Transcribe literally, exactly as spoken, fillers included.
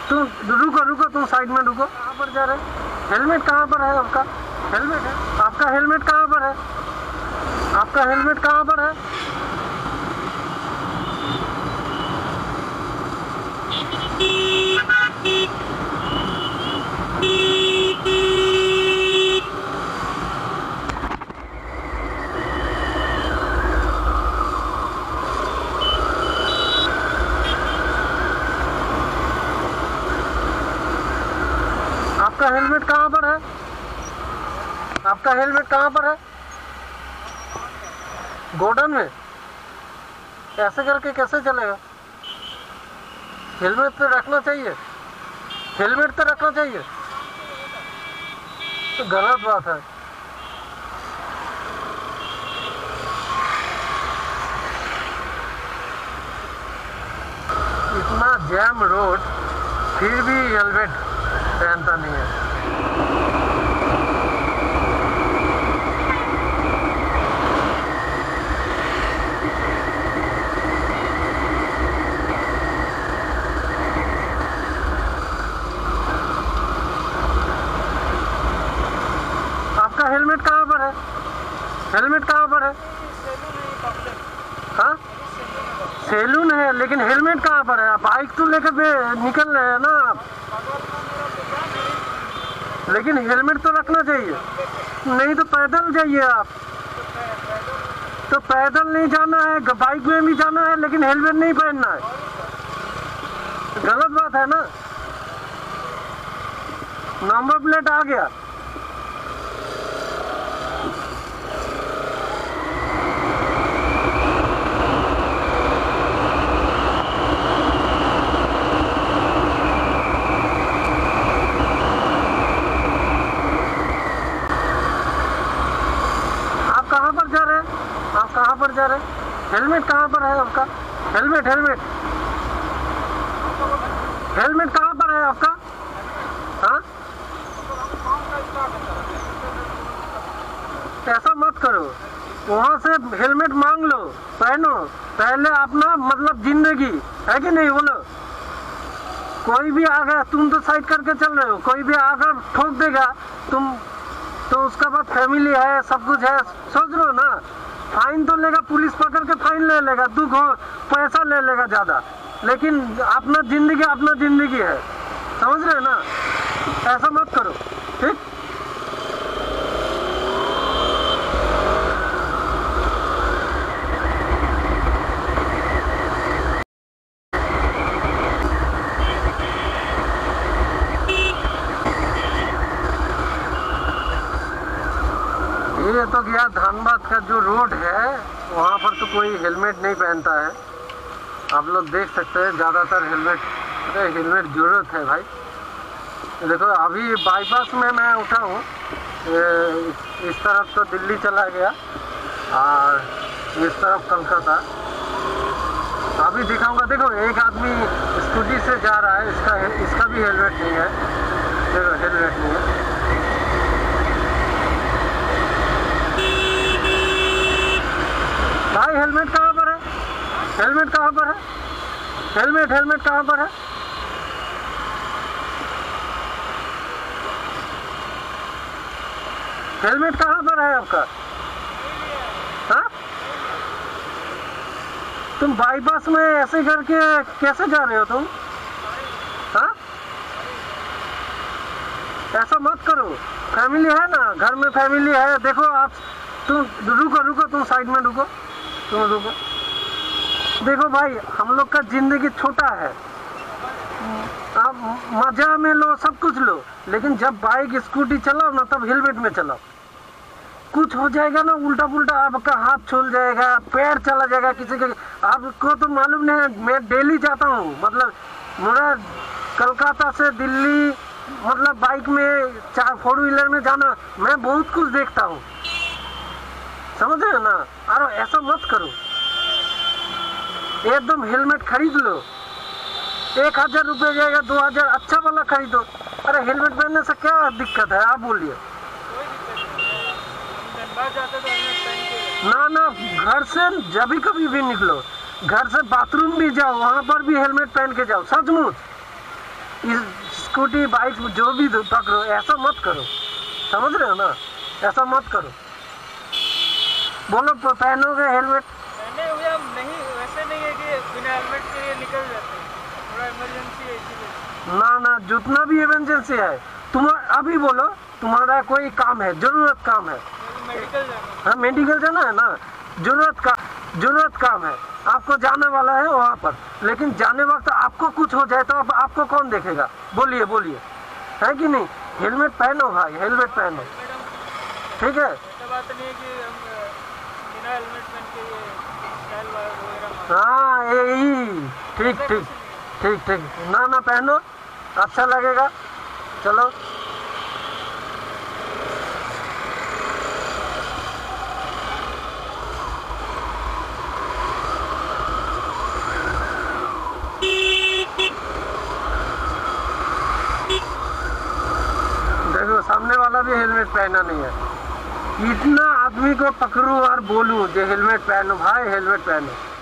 तुम रुको रुको, तुम साइड में रुको। कहाँ पर जा रहे? हेलमेट कहाँ पर है आपका? हेलमेट है आपका? हेलमेट कहाँ पर है आपका? हेलमेट कहाँ पर है? आपका हेलमेट कहाँ पर है? आपका हेलमेट कहाँ पर है? गोडाउन में? ऐसे करके कैसे चलेगा? हेलमेट तो रखना चाहिए, हेलमेट तो रखना चाहिए। तो गलत बात है। इतना जैम रोड फिर भी हेलमेट पहनता नहीं है। आपका हेलमेट कहाँ पर है? हेलमेट कहाँ पर है? हाँ, सैलून है लेकिन हेलमेट कहाँ पर है? आप बाइक तो लेकर निकल रहे हैं ना आप, लेकिन हेलमेट तो रखना चाहिए। नहीं तो पैदल जाइए आप। तो पैदल नहीं जाना है, बाइक में भी जाना है, लेकिन हेलमेट नहीं पहनना है। गलत बात है ना। नंबर प्लेट आ गया। कहाँ पर जा रहे? हेलमेट कहाँ पर है आपका? हेलमेट हेलमेट हेलमेट कहाँ पर है आपका? हाँ, ऐसा मत करो। वहाँ से हेलमेट मांग लो, पहनो। पहले अपना मतलब जिंदगी है कि नहीं? बोलो। कोई भी आ गया, तुम तो साइड करके चल रहे हो, कोई भी आकर ठोक देगा तुम तो उसका बाद फैमिली है, सब कुछ है। सोच लो ना, फाइन तो लेगा, पुलिस पकड़ के फाइन ले लेगा, दुख हो पैसा ले लेगा ज़्यादा, लेकिन अपना जिंदगी अपना जिंदगी है। समझ रहे ना? ऐसा मत करो, ठीक? ये तो गया धनबाद का जो रोड है, वहाँ पर तो कोई हेलमेट नहीं पहनता है। आप लोग देख सकते हैं ज़्यादातर हेलमेट, अरे हेलमेट जरूरत है भाई। देखो अभी बाईपास में मैं उठा हूँ, इस तरफ तो दिल्ली चला गया और इस तरफ कलकत्ता। अभी दिखाऊंगा, देखो एक आदमी स्कूटी से जा रहा है, इसका इसका भी हेलमेट नहीं है। देखो हेलमेट नहीं है। भाई हेलमेट कहाँ पर है? हेलमेट कहाँ पर है? हेलमेट हेलमेट कहाँ पर है? हेलमेट कहाँ पर है आपका? हाँ, तुम बाईपास में ऐसे करके कैसे जा रहे हो तुम? हाँ, ऐसा मत करो। फैमिली है ना, घर में फैमिली है। देखो आप, तुम रुको रुको, तुम साइड में रुको, तुम रुको। देखो भाई, हम लोग का जिंदगी छोटा है, आप मजा में लो, सब कुछ लो, लेकिन जब बाइक स्कूटी चलाओ ना, तब हेलमेट में चलाओ। कुछ हो जाएगा ना उल्टा पुल्टा, आपका हाथ छूल जाएगा, पैर चला जाएगा किसी के। आपको तो मालूम नहीं है, मैं डेली जाता हूँ, मतलब मेरा कलकत्ता से दिल्ली मतलब बाइक में, चार फोर व्हीलर में जाना, मैं बहुत कुछ देखता हूँ। समझ रहे हो ना? अरे ऐसा मत करो, एकदम हेलमेट खरीद लो। एक हजार रुपये जाएगा, दो हजार अच्छा वाला खरीदो। अरे हेलमेट पहनने से क्या दिक्कत है, आप बोलिए। ना ना, घर से जब भी कभी भी निकलो, घर से बाथरूम भी जाओ, वहाँ पर भी हेलमेट पहन के जाओ। सचमुच इस स्कूटी बाइक जो भी पकड़ो, ऐसा मत करो, समझ रहे हो ना, ऐसा मत करो। बोलो पहनोगे हेलमेट? पहने हुए हम नहीं, वैसे नहीं है कि बिना हेलमेट के ये निकल जाते हैं, थोड़ा इमरजेंसी है इसीलिए। ना ना, जितना भी इमरजेंसी है, तुम अभी बोलो तुम्हारा कोई काम है, जरूरत काम है, मेडिकल जाना। हाँ मेडिकल जाना है ना, जरूरत का जरूरत काम है, आपको जाने वाला है वहाँ पर, लेकिन जाने वक्त आपको कुछ हो जाए तो आप, आपको कौन देखेगा? बोलिए बोलिए, है कि नहीं? हेलमेट पहनो भाई, हेलमेट पहनो, ठीक है? ऐसा बात नहीं है कि हम बिना हेलमेट पहन के ये स्टाइल वगैरह मार। हाँ यही, ठीक ठीक ठीक ठीक, ना ना पहनो, अच्छा लगेगा। चलो देखो, सामने वाला भी हेलमेट पहना नहीं है। इतना आदमी को पकड़ू और बोलूं जो हेलमेट पहनो भाई, हेलमेट पहनो।